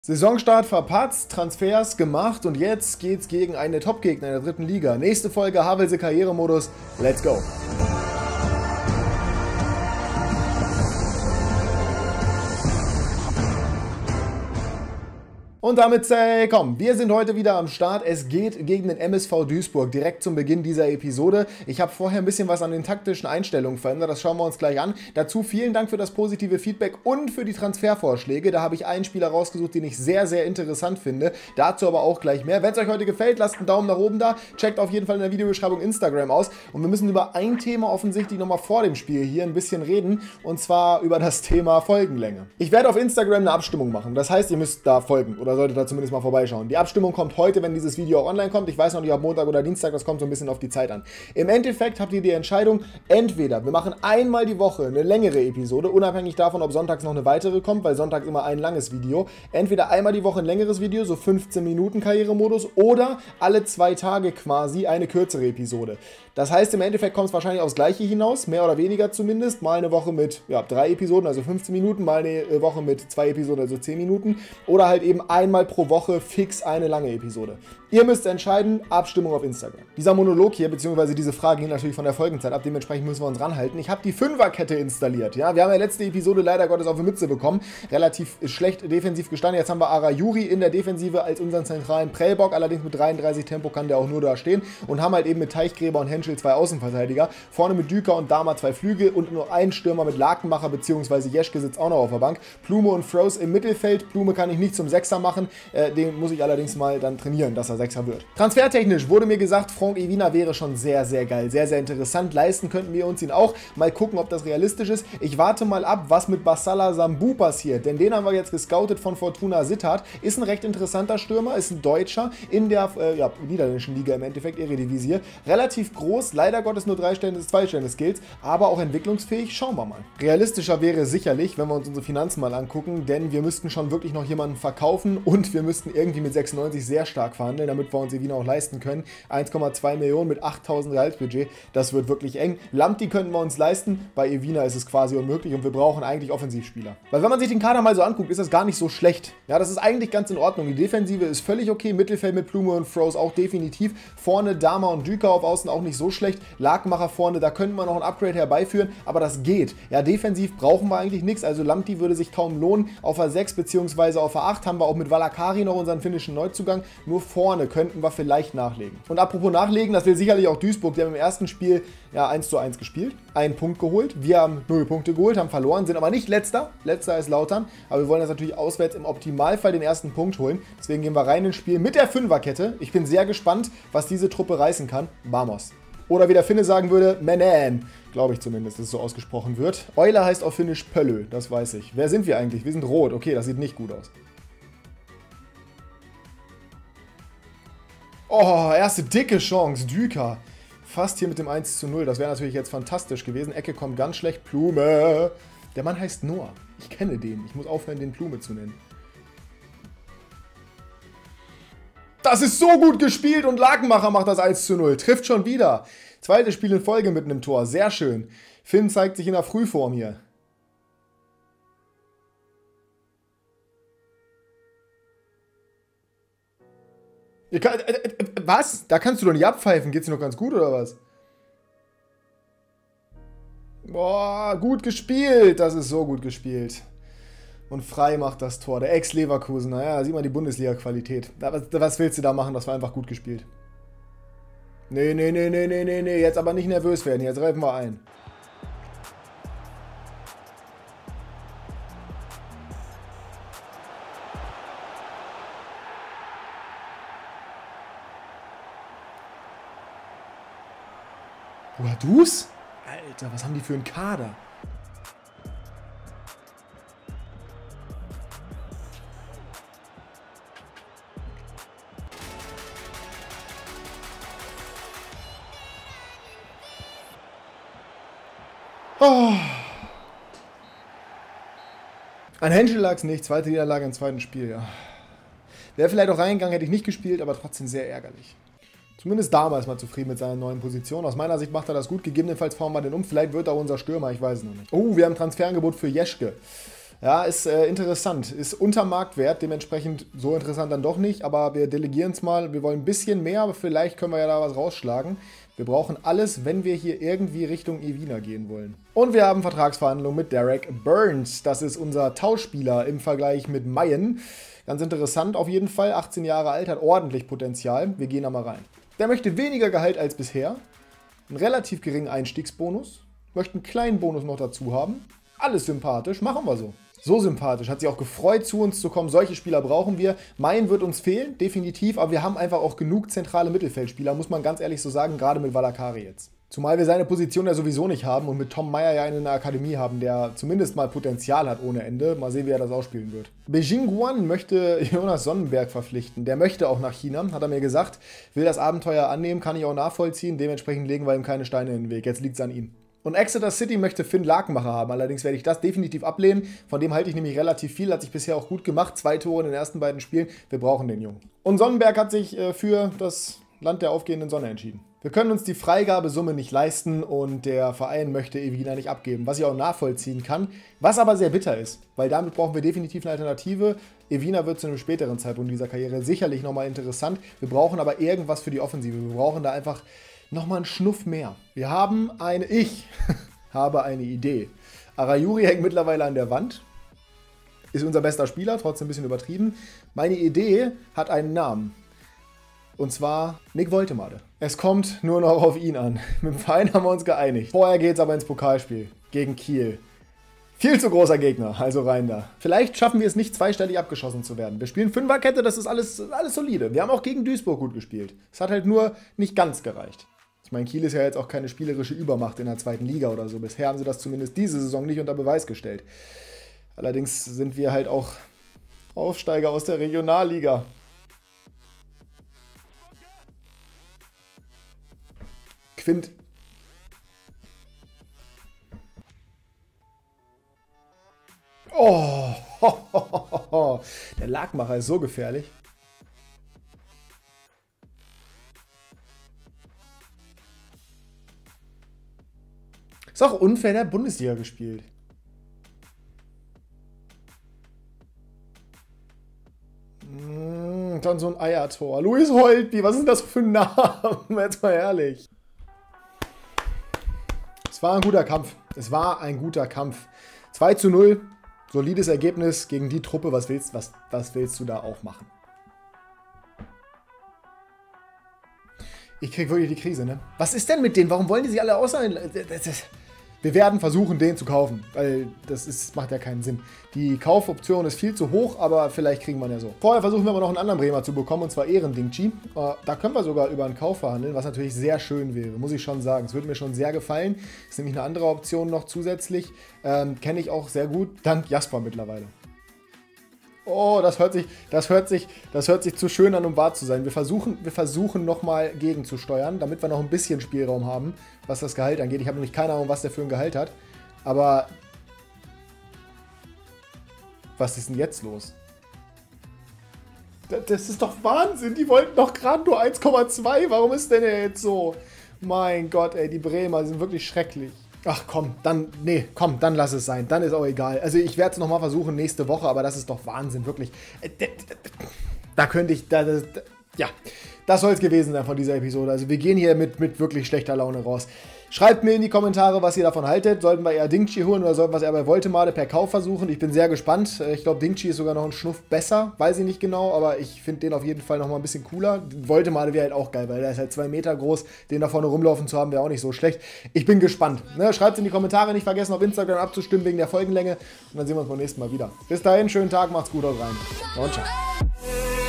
Saisonstart verpatzt, Transfers gemacht und jetzt geht's gegen eine Top-Gegner in der dritten Liga. Nächste Folge Havelse Karrieremodus. Let's go! Und damit komm, wir sind heute wieder am Start. Es geht gegen den MSV Duisburg direkt zum Beginn dieser Episode. Ich habe vorher ein bisschen was an den taktischen Einstellungen verändert, das schauen wir uns gleich an. Dazu vielen Dank für das positive Feedback und für die Transfervorschläge. Da habe ich einen Spieler rausgesucht, den ich sehr, sehr interessant finde. Dazu aber auch gleich mehr. Wenn es euch heute gefällt, lasst einen Daumen nach oben da. Checkt auf jeden Fall in der Videobeschreibung Instagram aus. Und wir müssen über ein Thema offensichtlich nochmal vor dem Spiel hier ein bisschen reden. Und zwar über das Thema Folgenlänge. Ich werde auf Instagram eine Abstimmung machen. Das heißt, ihr müsst da folgen oder solltet da zumindest mal vorbeischauen. Die Abstimmung kommt heute, wenn dieses Video auch online kommt. Ich weiß noch nicht, ob Montag oder Dienstag, das kommt so ein bisschen auf die Zeit an. Im Endeffekt habt ihr die Entscheidung, entweder wir machen einmal die Woche eine längere Episode, unabhängig davon, ob sonntags noch eine weitere kommt, weil sonntags immer ein langes Video. Entweder einmal die Woche ein längeres Video, so 15 Minuten Karrieremodus, oder alle 2 Tage quasi eine kürzere Episode. Das heißt, im Endeffekt kommt es wahrscheinlich aufs Gleiche hinaus, mehr oder weniger zumindest. Mal eine Woche mit 3 Episoden, also 15 Minuten, mal eine Woche mit 2 Episoden, also 10 Minuten. Oder halt eben einmal pro Woche fix eine lange Episode. Ihr müsst entscheiden, Abstimmung auf Instagram. Dieser Monolog hier, beziehungsweise diese Frage ging natürlich von der Folgenzeit ab, dementsprechend müssen wir uns ranhalten. Ich habe die Fünferkette installiert. Ja? Wir haben ja letzte Episode leider Gottes auf die Mütze bekommen. Relativ schlecht defensiv gestanden. Jetzt haben wir Arayuri in der Defensive als unseren zentralen Prellbock. Allerdings mit 33 Tempo kann der auch nur da stehen. Und haben halt eben mit Teichgräber und Henschel 2 Außenverteidiger. Vorne mit Düker und Dama 2 Flügel und nur einen Stürmer mit Lakenmacher, beziehungsweise Jeschke sitzt auch noch auf der Bank. Plume und Froze im Mittelfeld. Plume kann ich nicht zum Sechser machen. Den muss ich allerdings mal dann trainieren, dass er Sechser wird. Transfertechnisch wurde mir gesagt, Franck Iwina wäre schon sehr, sehr geil. Sehr, sehr interessant. Leisten könnten wir uns ihn auch. Mal gucken, ob das realistisch ist. Ich warte mal ab, was mit Bassala Sambu passiert. Denn den haben wir jetzt gescoutet von Fortuna Sittard. Ist ein recht interessanter Stürmer. Ist ein Deutscher in der niederländischen Liga im Endeffekt, Eredivisie. Relativ groß. Leider Gottes nur 2 Sterne Skills. Aber auch entwicklungsfähig. Schauen wir mal. Realistischer wäre sicherlich, wenn wir uns unsere Finanzen mal angucken. Denn wir müssten schon wirklich noch jemanden verkaufen. Und wir müssten irgendwie mit 96 sehr stark verhandeln, damit wir uns Iwina auch leisten können. 1,2 Millionen mit 8.000 Gehaltsbudget. Das wird wirklich eng. Lamptey könnten wir uns leisten. Bei Iwina ist es quasi unmöglich und wir brauchen eigentlich Offensivspieler. Weil wenn man sich den Kader mal so anguckt, ist das gar nicht so schlecht. Ja, das ist eigentlich ganz in Ordnung. Die Defensive ist völlig okay. Mittelfeld mit Plume und Froze auch definitiv. Vorne Dama und Düker auf Außen auch nicht so schlecht. Lakenmacher vorne, da könnte man noch ein Upgrade herbeiführen, aber das geht. Ja, defensiv brauchen wir eigentlich nichts. Also Lamptey würde sich kaum lohnen. Auf A6 bzw. auf A8 haben wir auch mit Valakari noch unseren finnischen Neuzugang. Nur vorne könnten wir vielleicht nachlegen. Und apropos nachlegen, das will sicherlich auch Duisburg. Die haben im ersten Spiel 1:1 gespielt, einen Punkt geholt. Wir haben 0 Punkte geholt, haben verloren, sind aber nicht Letzter. Letzter ist Lautern. Aber wir wollen jetzt natürlich auswärts im Optimalfall den ersten Punkt holen. Deswegen gehen wir rein ins Spiel mit der Fünferkette. Ich bin sehr gespannt, was diese Truppe reißen kann. Vamos. Oder wie der Finne sagen würde, Menen. Glaube ich zumindest, dass es so ausgesprochen wird. Euler heißt auf Finnisch Pöllö, das weiß ich. Wer sind wir eigentlich? Wir sind rot. Okay, das sieht nicht gut aus. Oh, erste dicke Chance. Düker. Fast hier mit dem 1:0. Das wäre natürlich jetzt fantastisch gewesen. Ecke kommt ganz schlecht. Plume. Der Mann heißt Noah. Ich kenne den. Ich muss aufhören, den Plume zu nennen. Das ist so gut gespielt und Lakenmacher macht das 1:0. Trifft schon wieder. Zweites Spiel in Folge mit einem Tor. Sehr schön. Finn zeigt sich in der Frühform hier. Was? Da kannst du doch nicht abpfeifen. Geht's dir noch ganz gut oder was? Boah, gut gespielt. Das ist so gut gespielt. Und Frei macht das Tor. Der Ex-Leverkusen. Naja, da sieht man die Bundesliga-Qualität. Was willst du da machen? Das war einfach gut gespielt. Nee. Jetzt aber nicht nervös werden. Jetzt reifen wir ein. Woher du's? Alter, was haben die für einen Kader? Oh. An Henschel lag es nicht. Zweite Niederlage im zweiten Spiel, ja. Wäre vielleicht auch reingegangen, hätte ich nicht gespielt, aber trotzdem sehr ärgerlich. Zumindest damals mal zufrieden mit seiner neuen Position. Aus meiner Sicht macht er das gut. Gegebenenfalls fahren wir den um. Vielleicht wird er unser Stürmer, ich weiß es noch nicht. Oh, wir haben ein Transferangebot für Jeschke. Ja, ist interessant. Ist unter Marktwert, dementsprechend so interessant dann doch nicht. Aber wir delegieren es mal. Wir wollen ein bisschen mehr, aber vielleicht können wir ja da was rausschlagen. Wir brauchen alles, wenn wir hier irgendwie Richtung Evina gehen wollen. Und wir haben Vertragsverhandlungen mit Derek Burns. Das ist unser Tauschspieler im Vergleich mit Mayen. Ganz interessant auf jeden Fall. 18 Jahre alt, hat ordentlich Potenzial. Wir gehen da mal rein. Der möchte weniger Gehalt als bisher. Einen relativ geringen Einstiegsbonus. Möchte einen kleinen Bonus noch dazu haben. Alles sympathisch, machen wir so. So sympathisch, hat sich auch gefreut, zu uns zu kommen. Solche Spieler brauchen wir. Mayen wird uns fehlen, definitiv, aber wir haben einfach auch genug zentrale Mittelfeldspieler, muss man ganz ehrlich so sagen, gerade mit Valakari jetzt. Zumal wir seine Position ja sowieso nicht haben und mit Tom Meyer ja einen in der Akademie haben, der zumindest mal Potenzial hat ohne Ende. Mal sehen, wie er das ausspielen wird. Beijing Guan möchte Jonas Sonnenberg verpflichten. Der möchte auch nach China, hat er mir gesagt. Will das Abenteuer annehmen, kann ich auch nachvollziehen. Dementsprechend legen wir ihm keine Steine in den Weg. Jetzt liegt es an ihm. Und Exeter City möchte Finn Lakenmacher haben, allerdings werde ich das definitiv ablehnen. Von dem halte ich nämlich relativ viel, hat sich bisher auch gut gemacht. 2 Tore in den ersten beiden Spielen, wir brauchen den Jungen. Und Sonnenberg hat sich für das Land der aufgehenden Sonne entschieden. Wir können uns die Freigabesumme nicht leisten und der Verein möchte Evina nicht abgeben, was ich auch nachvollziehen kann, was aber sehr bitter ist, weil damit brauchen wir definitiv eine Alternative. Evina wird zu einem späteren Zeitpunkt dieser Karriere sicherlich nochmal interessant. Wir brauchen aber irgendwas für die Offensive, wir brauchen da einfach nochmal einen Schnuff mehr. Ich habe eine Idee. Arayuri hängt mittlerweile an der Wand. Ist unser bester Spieler, trotzdem ein bisschen übertrieben. Meine Idee hat einen Namen. Und zwar Nick Woltemade. Es kommt nur noch auf ihn an. Mit dem Verein haben wir uns geeinigt. Vorher geht es aber ins Pokalspiel gegen Kiel. Viel zu großer Gegner, also rein da. Vielleicht schaffen wir es nicht, zweistellig abgeschossen zu werden. Wir spielen Fünferkette, das ist alles solide. Wir haben auch gegen Duisburg gut gespielt. Es hat halt nur nicht ganz gereicht. Ich meine, Kiel ist ja jetzt auch keine spielerische Übermacht in der 2. Liga oder so. Bisher haben sie das zumindest diese Saison nicht unter Beweis gestellt. Allerdings sind wir halt auch Aufsteiger aus der Regionalliga. Quint. Oh, der Lakenmacher ist so gefährlich. Ist auch unfair, der hat Bundesliga gespielt. Dann so ein Eiertor. Luis Holtby, was ist das für ein Name? Jetzt mal ehrlich. Es war ein guter Kampf. 2:0. Solides Ergebnis gegen die Truppe. Was willst du da auch machen? Ich krieg wirklich die Krise, ne? Was ist denn mit denen? Warum wollen die sich alle aussehen? Wir werden versuchen, den zu kaufen, weil macht ja keinen Sinn. Die Kaufoption ist viel zu hoch, aber vielleicht kriegen wir ihn ja so. Vorher versuchen wir aber noch einen anderen Bremer zu bekommen, und zwar Ehrendingchi. Da können wir sogar über einen Kauf verhandeln, was natürlich sehr schön wäre, muss ich schon sagen. Es würde mir schon sehr gefallen. Ist nämlich eine andere Option noch zusätzlich. Kenne ich auch sehr gut, dank Jasper mittlerweile. Oh, das hört sich zu schön an, um wahr zu sein. Wir versuchen nochmal gegenzusteuern, damit wir noch ein bisschen Spielraum haben, was das Gehalt angeht. Ich habe nämlich keine Ahnung, was der für ein Gehalt hat. Aber was ist denn jetzt los? Das ist doch Wahnsinn. Die wollten doch gerade nur 1,2. Warum ist denn der jetzt so? Mein Gott, ey, die Bremer sind wirklich schrecklich. Ach komm, dann lass es sein. Dann ist auch egal. Also ich werde es nochmal versuchen nächste Woche, aber das ist doch Wahnsinn, wirklich. Da könnte ich, ja, das soll es gewesen sein von dieser Episode. Also wir gehen hier mit wirklich schlechter Laune raus. Schreibt mir in die Kommentare, was ihr davon haltet. Sollten wir eher Dingchi holen oder sollten wir es eher bei Woltemade per Kauf versuchen? Ich bin sehr gespannt. Ich glaube, Dingchi ist sogar noch ein Schnuff besser. Weiß ich nicht genau, aber ich finde den auf jeden Fall noch mal ein bisschen cooler. Woltemade wäre halt auch geil, weil der ist halt 2 Meter groß. Den da vorne rumlaufen zu haben, wäre auch nicht so schlecht. Ich bin gespannt. Ne? Schreibt es in die Kommentare. Nicht vergessen, auf Instagram abzustimmen wegen der Folgenlänge. Und dann sehen wir uns beim nächsten Mal wieder. Bis dahin, schönen Tag, macht's gut, haut rein. Und ciao.